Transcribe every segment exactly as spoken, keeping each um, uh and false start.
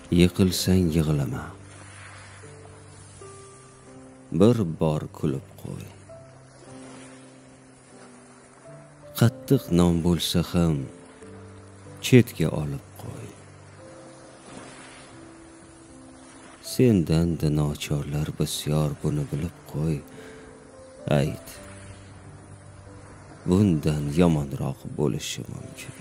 Yiqilsang yig'lama, bir bor kulib qo'y. Qattiq non bo'lsa ham chetga olib qo'y. Sendan nochorlar bisyor, buni bilib qo'y. Ayt, bundan yomonroq bo'lishi mumkin.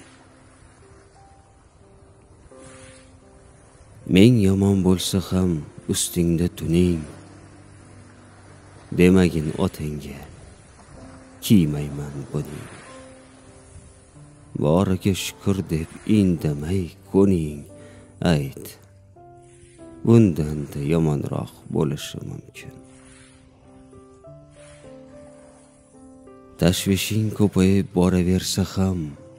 Men yomon bo'lsa ham ustingda tuning, demagin otangga, kiymayman buning. Boriga shukr deb indamay ko'ning. Ayt, bundan-da yomonroq bo'lishi mumkin. Tashvishing ko'payib boraversa ham,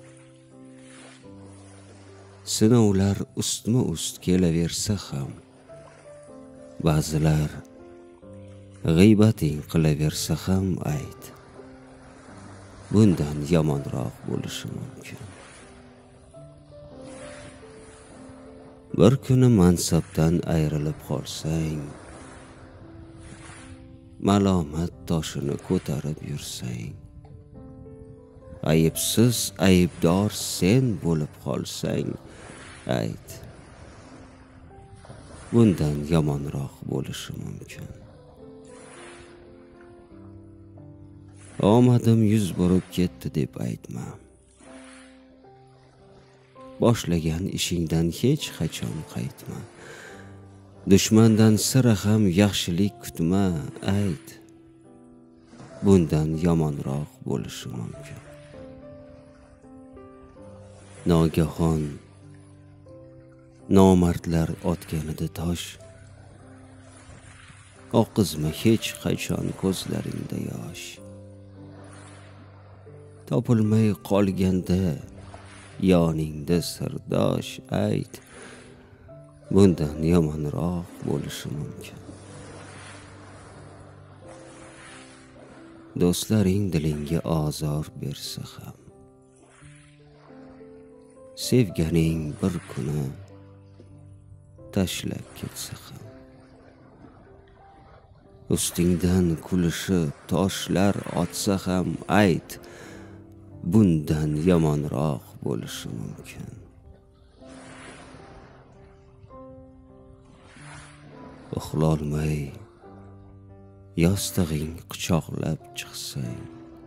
sinovlar ustma-ust kelaversa ham, ba'zilar g'iybating qilaversa ham ayt, bundan yomonroq bo'lishi mumkin. Bir kuni mansabdan ayrilib qolsang, malomat toshini ko'tarib yursang, ayibsiz aybdor sen bo'lib qolsang, ayt, bundan yomonroq bo'lishi mumkin. Omadim yuz burib ketdi deb aytma. Boshlagan ishingdan hech qachon qaytma. Dushmandan sira ham yaxshilik kutma. Ayt, bundan yomonroq bo'lishi mumkin. Nogahon nomardlar otganida tosh, oqizma hech qachon ko'zlaringda yosh. Topilmay qolganda yoningda sirdosh, ayt, bundan yomonroq bo'lishi mumkin. Do'stlaring dilingga ozor bersa ham, sevganing bir kuni tashlab ketsa ham, ustingdan kulishib toshlar otsa ham, ayt, bundan yomonroq bo'lishi mumkin. Uxlolmay yostig'ing quchoqlab chiqsang,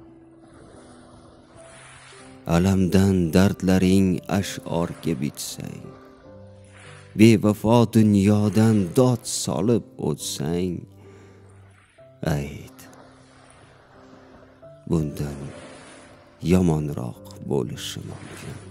alamdan dardlaring ash'orga bitsang, bevafo dunyodan dod solib o'tsang, ayt, bundan yomonroq bo'lishi mumkin.